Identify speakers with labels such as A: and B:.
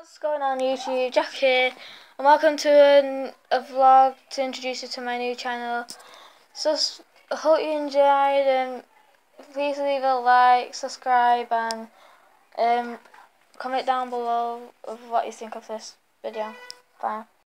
A: What's going on YouTube? Jack here, and welcome to a vlog to introduce you to my new channel. So I hope you enjoyed, and please leave a like, subscribe, and comment down below of what you think of this video. Bye.